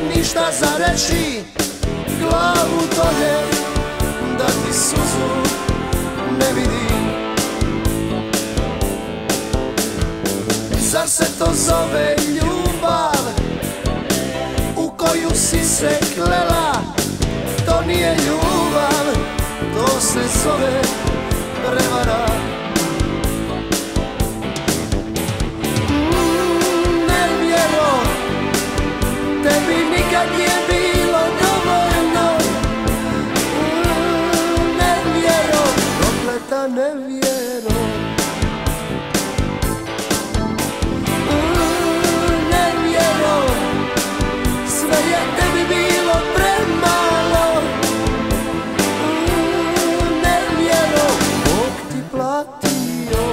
ništa za reći, glavu dolje, da ti suzu ne vidim. Zar se to zove ljubav u koju si se klela? To nije ljubav, to se zove prevara. Nevjero, tebi nikad nije bilo dovoljno. Nevjero, prokleta nevjero. Nevjero, sve je tebi bilo premalo. Nevjero, Bog ti platio.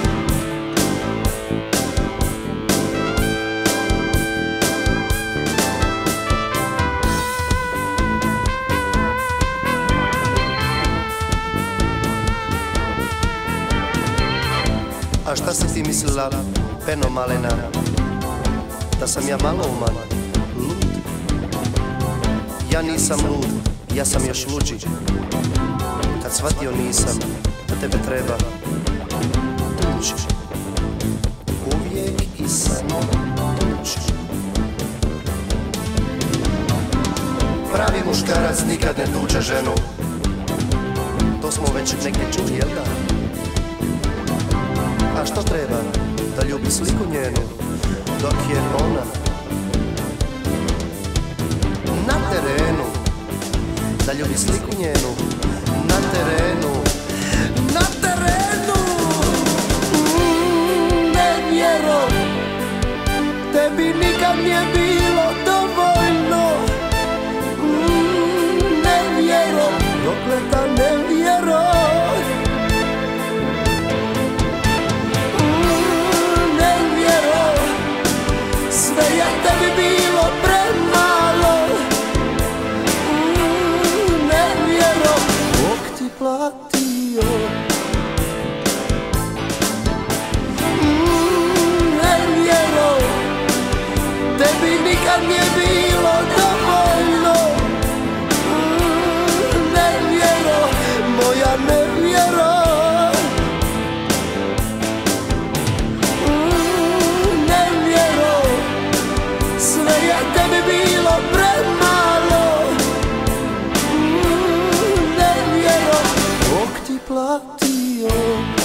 A šta si ti mislila, peno malena, da sam ja malouman, lud? Ja nisam lud, ja sam još luđi. Kad shvatio nisam da tebe treba tući, uvijek i samo tući. Pravi muškarac nikad ne tuče ženu, to smo već negdje čuli, jel da? A što treba? Da ljubi sliku njenu, dok je ona na terenu. Da ljubi sliku njenu, na terenu, na terenu. Nevjero, tebi nikad nije bilo dovoljno. Nevjero, prokleta nevjero. Sve je tebi bilo premalo. Nevjero, Bog ti platio. Nevjero, tebi nikad nije bilo dovoljno. Nevjero, moja nevjero. Sve je tebi bilo premalo. Nevjero, Bog ti platio.